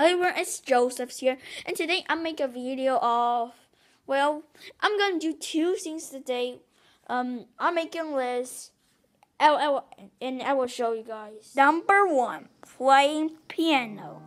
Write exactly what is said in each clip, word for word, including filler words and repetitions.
everyone, it's Joseph's here, and today I make a video of, well, I'm gonna do two things today. Um, I'm making lists, I, I, and I will show you guys. Number one, playing piano.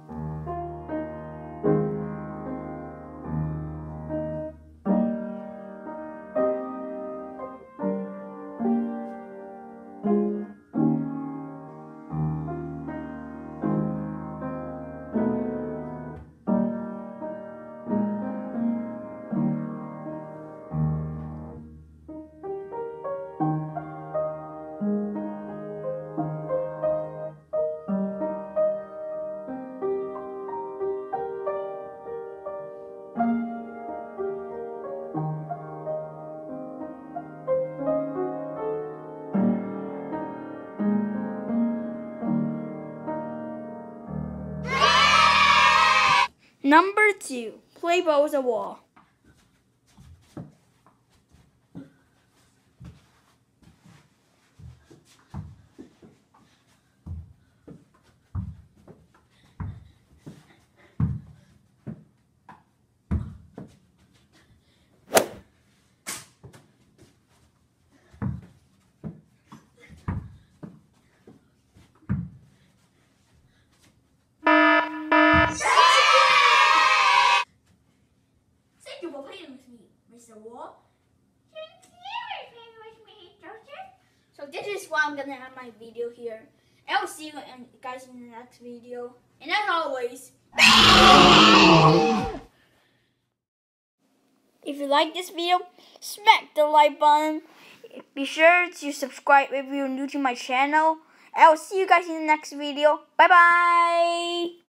Number two, play ball with a wall. Thank you for playing with me, Mister Wall. Thank you for playing with me, Joseph. So this is why I'm gonna have my video here. I will see you guys in the next video. And as always, If you like this video, smack the like button. Be sure to subscribe if you're new to my channel. I will see you guys in the next video. Bye bye.